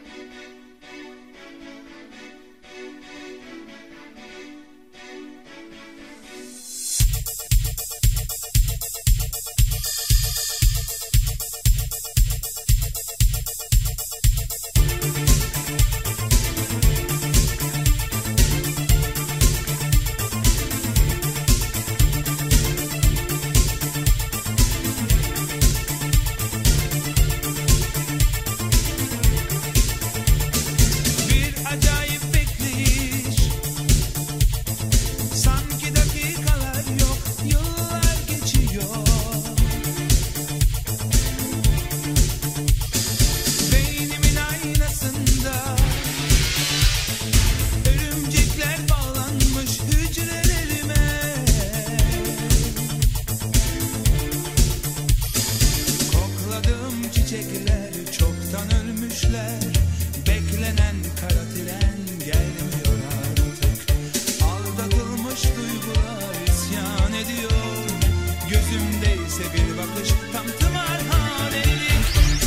Beklenen kara tren gelmiyor artık. Aldatılmış duygular isyan ediyor. Gözümdeyse bir bakış tam tımarhanelik.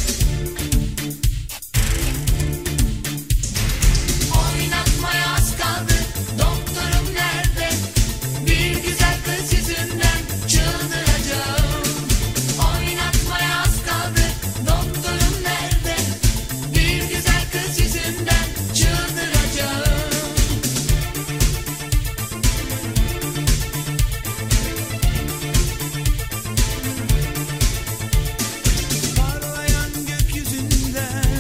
Oynatmaya az kaldı, doktorum nerede? Bir güzel kız yüzünden çıldıracağım. Oynatmaya az kaldı, doktorum nerede? Bir güzel kız yüzünden çıldıracağım. Parlayan gökyüzünden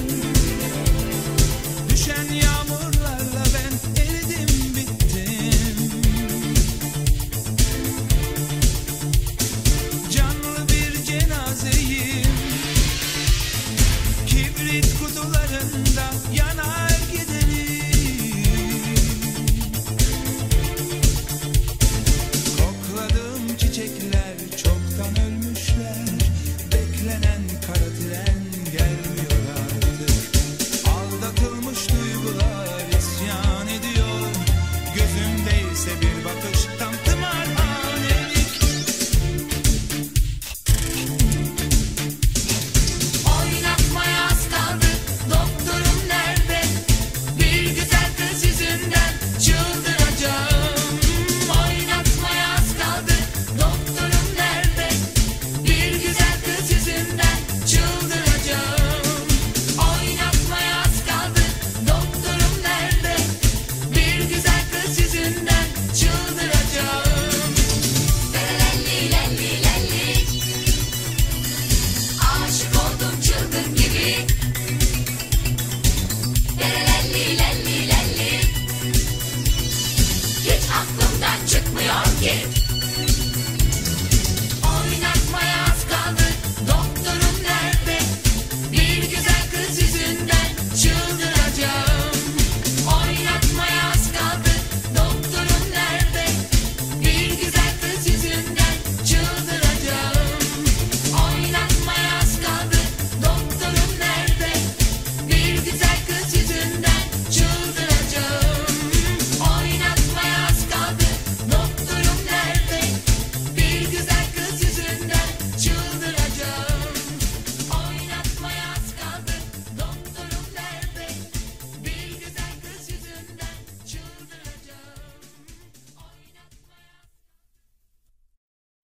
düşen yağmurlarla ben eridim bittim. Canlı bir cenazeyim, kibrit kutularında yanar